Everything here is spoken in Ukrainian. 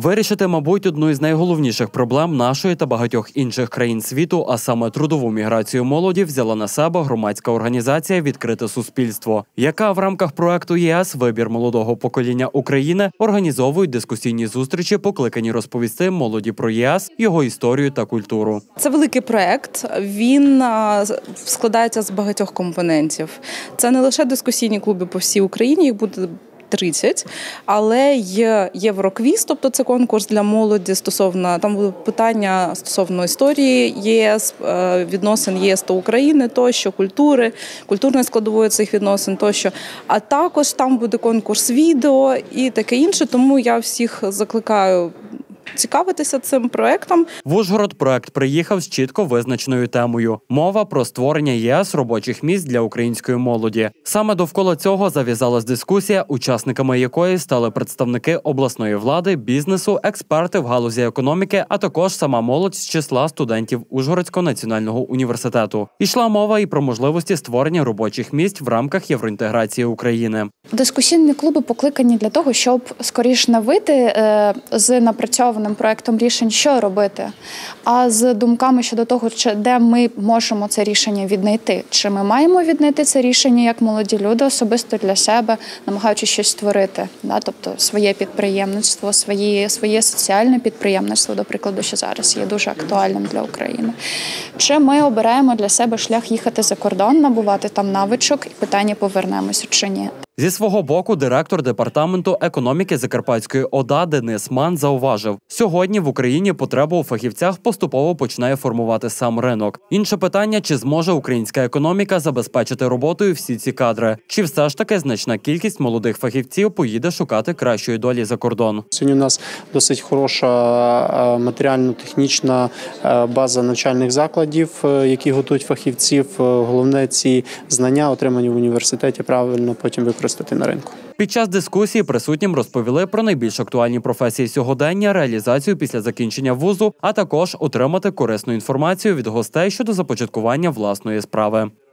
Вирішити, мабуть, одну із найголовніших проблем нашої та багатьох інших країн світу, а саме трудову міграцію молоді, взяла на себе громадська організація «Відкрите суспільство», яка в рамках проекту ЄС «Вибір молодого покоління України» організовує дискусійні зустрічі, покликані розповісти молоді про ЄС, його історію та культуру. Це великий проект, він складається з багатьох компонентів. Це не лише дискусійні клуби по всій Україні, їх буде 30, але є Євроквіз, тобто це конкурс для молоді стосовно, там будуть питання стосовно історії ЄС, відносин ЄС та України тощо, культурної складової цих відносин тощо. А також там буде конкурс відео і таке інше, тому я всіх закликаю цікавитися цим проектом. В Ужгород проект приїхав з чітко визначеною темою. Мова про створення ЄС робочих місць для української молоді. Саме довкола цього зав'язалась дискусія, учасниками якої стали представники обласної влади, бізнесу, експерти в галузі економіки, а також сама молодь з числа студентів Ужгородського національного університету. Ішла мова і про можливості створення робочих місць в рамках євроінтеграції України. Дискусійні клуби покликані для того, щоб скоріш не вийти з напрацьованим проектом рішень, що робити, а з думками щодо того, де ми можемо це рішення віднайти. Чи ми маємо віднайти це рішення як молоді люди особисто для себе, намагаючись щось створити, тобто своє підприємництво, своє соціальне підприємництво, до прикладу, що зараз є дуже актуальним для України. Чи ми обираємо для себе шлях їхати за кордон, набувати там навичок і питання, повернемося чи ні. Зі свого боку, директор департаменту економіки Закарпатської ОДА Денис Ман зауважив, сьогодні в Україні потреба у фахівцях поступово починає формувати сам ринок. Інше питання, чи зможе українська економіка забезпечити роботою всі ці кадри? Чи все ж таки значна кількість молодих фахівців поїде шукати кращої долі за кордон? Сьогодні у нас досить хороша матеріально-технічна база навчальних закладів, які готують фахівців. Головне, ці знання, отримані в університеті, правильно потім використати на ринку. Під час дискусії присутнім розповіли про найбільш актуальні професії сьогодення, реалізацію після закінчення вузу, а також отримати корисну інформацію від гостей щодо започаткування власної справи.